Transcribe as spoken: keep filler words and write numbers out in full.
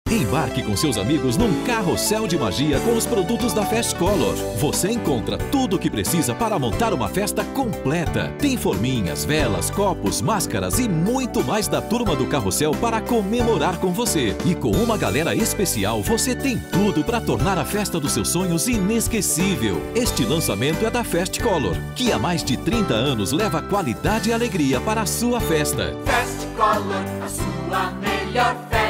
Embarque com seus amigos num carrossel de magia com os produtos da Fast Color. Você encontra tudo o que precisa para montar uma festa completa. Tem forminhas, velas, copos, máscaras e muito mais da turma do carrossel para comemorar com você. E com uma galera especial, você tem tudo para tornar a festa dos seus sonhos inesquecível. Este lançamento é da Fast Color, que há mais de trinta anos leva qualidade e alegria para a sua festa. Fast Color, a sua melhor festa.